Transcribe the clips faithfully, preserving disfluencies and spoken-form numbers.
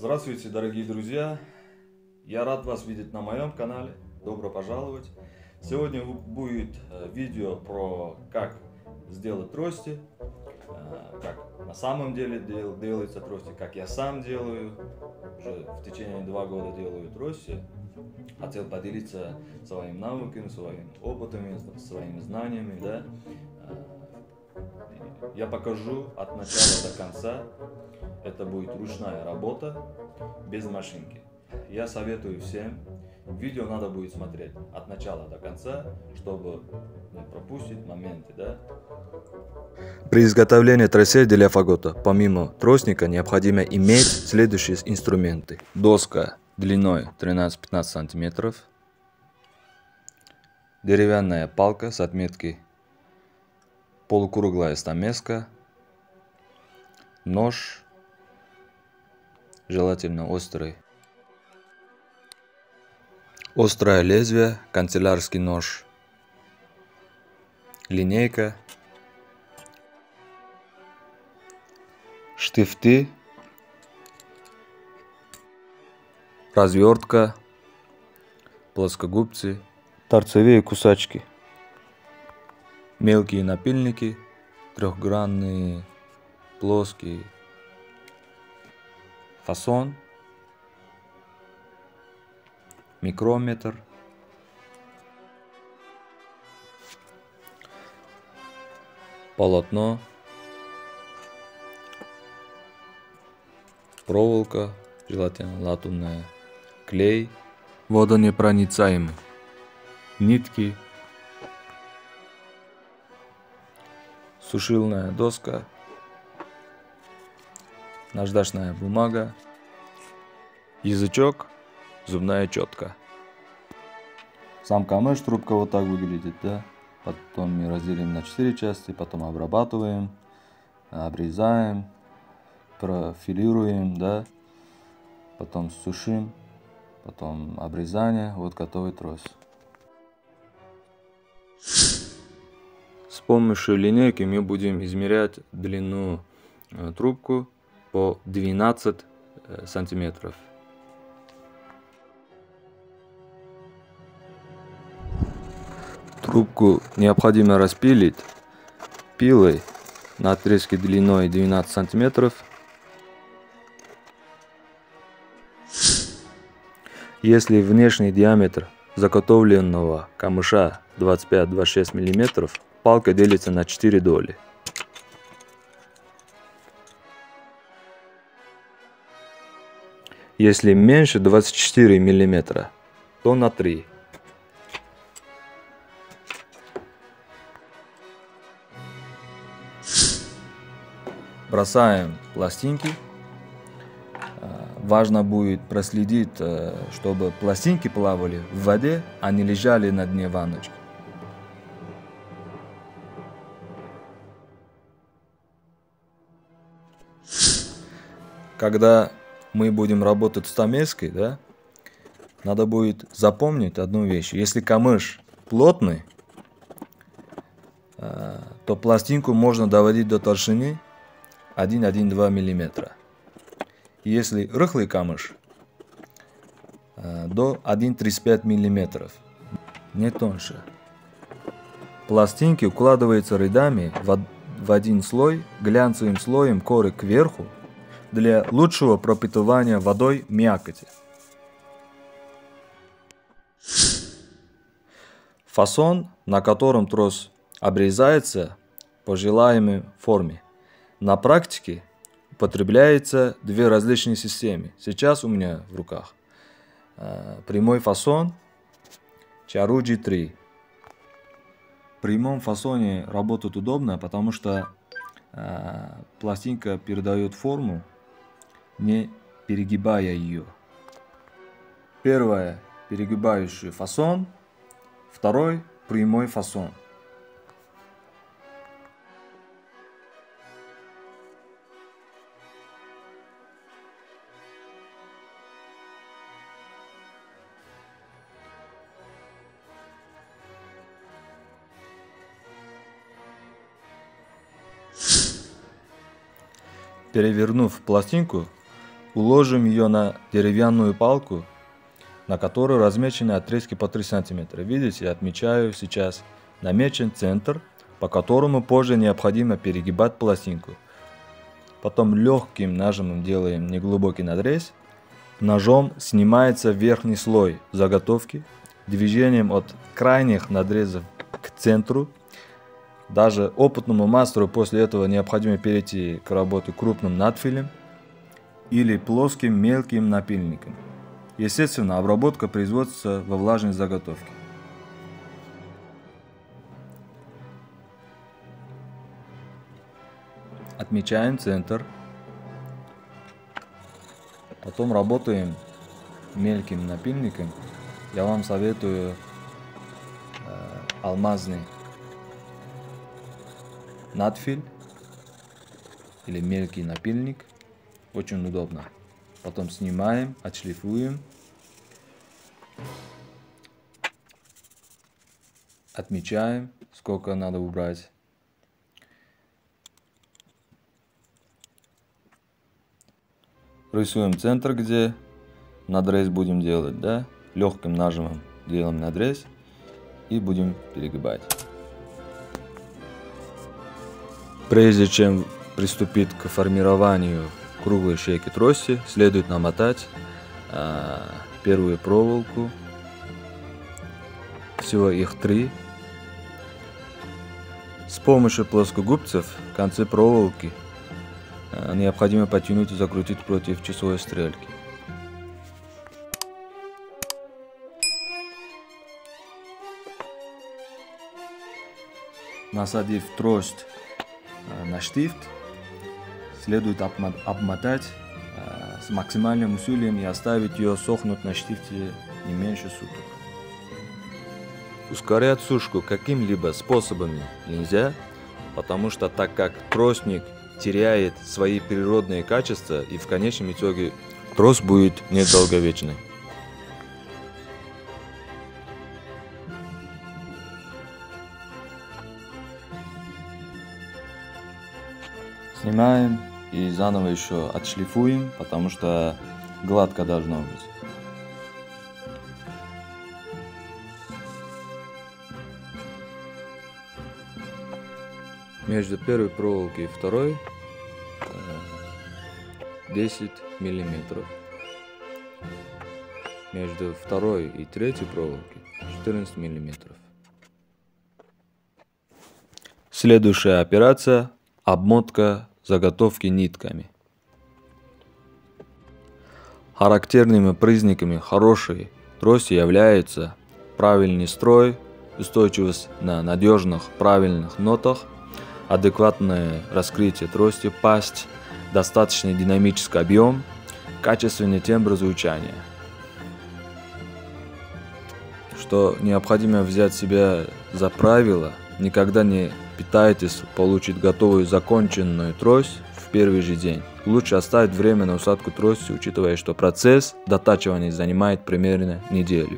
Здравствуйте, дорогие друзья! Я рад вас видеть на моем канале. Добро пожаловать! Сегодня будет видео про как сделать трости, как на самом деле дел, делается трости, как я сам делаю. Уже в течение два года делаю трости. Хотел поделиться своими навыками, своими опытами, своими знаниями, да. Я покажу от начала до конца. Это будет ручная работа, без машинки. Я советую всем, видео надо будет смотреть от начала до конца, чтобы не пропустить моменты, да? При изготовлении тросей для фагота, помимо тростника, необходимо иметь следующие инструменты. Доска длиной тринадцать-пятнадцать сантиметров. Деревянная палка с отметкой полукруглая стамеска. Нож, желательно острый. Острое лезвие, канцелярский нож. Линейка. Штифты. Развертка. Плоскогубцы. Торцевые кусачки. Мелкие напильники. Трехгранные. Плоские. Фасон. Микрометр. Полотно. Проволока, желательно латунная. Клей. Водонепроницаемый. Нитки. Сушильная доска. Наждачная бумага. Язычок. Зубная четка. Сам камыш, трубка вот так выглядит, да? Потом мы разделим на четыре части, потом обрабатываем, обрезаем, профилируем, да? Потом сушим, потом обрезание, вот готовый трос. С помощью линейки мы будем измерять длину трубку по двенадцать сантиметров. Трубку необходимо распилить пилой на отрезке длиной двенадцать сантиметров. Если внешний диаметр заготовленного камыша двадцать пять — двадцать шесть миллиметров, палка делится на четыре доли. Если меньше двадцать четыре миллиметра, то на три. Бросаем пластинки. Важно будет проследить, чтобы пластинки плавали в воде, а не лежали на дне ванночки. Когда мы будем работать с стамеской, да, надо будет запомнить одну вещь. Если камыш плотный, то пластинку можно доводить до толщины один — один — два миллиметра. Если рыхлый камыш, до один — тридцать пять миллиметров, не тоньше. Пластинки укладываются рядами в один слой глянцевым слоем коры кверху для лучшего пропитывания водой мякоти. Фасон, на котором трос обрезается по желаемой форме. На практике употребляется две различные системы. Сейчас у меня в руках э, прямой фасон Чару джи три. В прямом фасоне работать удобно, потому что э, пластинка передает форму, не перегибая ее. Первое — перегибающий фасон, второй — прямой фасон. Перевернув пластинку, уложим ее на деревянную палку, на которой размечены отрезки по три сантиметра. Видите, я отмечаю сейчас намечен центр, по которому позже необходимо перегибать пластинку. Потом легким нажимом делаем неглубокий надрез. Ножом снимается верхний слой заготовки. Движением от крайних надрезов к центру. Даже опытному мастеру после этого необходимо перейти к работе крупным надфилем или плоским мелким напильником. Естественно, обработка производится во влажной заготовке. Отмечаем центр. Потом работаем мелким напильником. Я вам советую э, алмазный надфиль или мелкий напильник. Очень удобно. Потом снимаем, отшлифуем. Отмечаем, сколько надо убрать. Рисуем центр, где надрез будем делать, да? Легким нажимом делаем надрез и будем перегибать. Прежде чем приступить к формированию круглой шейки трости, следует намотать э, первую проволоку. Всего их три. С помощью плоскогубцев концы проволоки э, необходимо потянуть и закрутить против часовой стрелки. Насадив трость э, на штифт, следует обмотать э, с максимальным усилием и оставить ее сохнуть на штифте не меньше суток. Ускорять сушку каким-либо способами нельзя, потому что так как тростник теряет свои природные качества, и в конечном итоге трос будет недолговечный. Снимаем и заново еще отшлифуем, потому что гладко должно быть. Между первой проволокой и второй десять миллиметров. Между второй и третьей проволокой четырнадцать миллиметров. Следующая операция – обмотка заготовки нитками. Характерными признаками хорошей трости являются правильный строй, устойчивость на надежных правильных нотах, адекватное раскрытие трости, пасть, достаточный динамический объем, качественный тембр звучания. Что необходимо взять себя за правило: никогда не пытайтесь получить готовую законченную трость в первый же день. Лучше оставить время на усадку трости, учитывая, что процесс дотачивания занимает примерно неделю.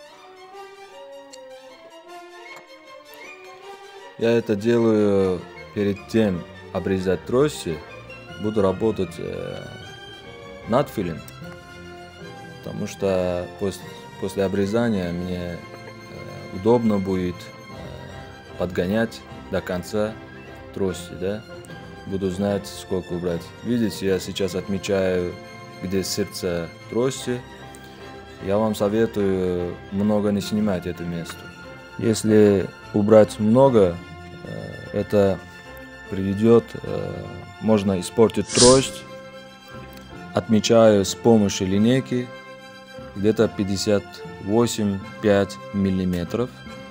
Я это делаю перед тем обрезать трости. Буду работать э, надфилем, потому что после, после обрезания мне э, удобно будет э, подгонять до конца трости, да? Буду знать, сколько убрать. Видите, я сейчас отмечаю, где сердце трости. Я вам советую много не снимать это место. Если убрать много, это приведет, можно испортить трость. Отмечаю с помощью линейки где-то пятьдесят восемь — пять миллиметров.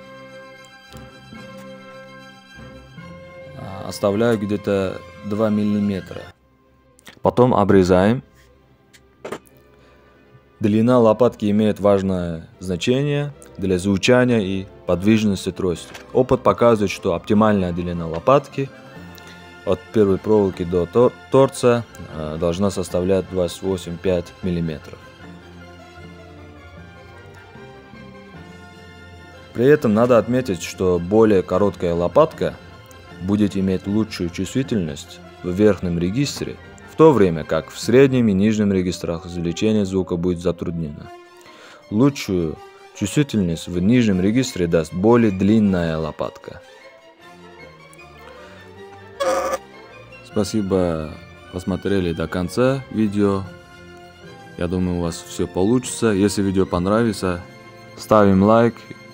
Оставляю где-то два миллиметра. Потом обрезаем. Длина лопатки имеет важное значение для звучания и подвижности трости. Опыт показывает, что оптимальная длина лопатки от первой проволоки до тор торца должна составлять двадцать восемь — пять миллиметров. При этом надо отметить, что более короткая лопатка будет иметь лучшую чувствительность в верхнем регистре, в то время как в среднем и нижнем регистрах извлечение звука будет затруднено. Лучшую чувствительность в нижнем регистре даст более длинная лопатка. Спасибо, посмотрели до конца видео. Я думаю, у вас все получится. Если видео понравится, ставим лайк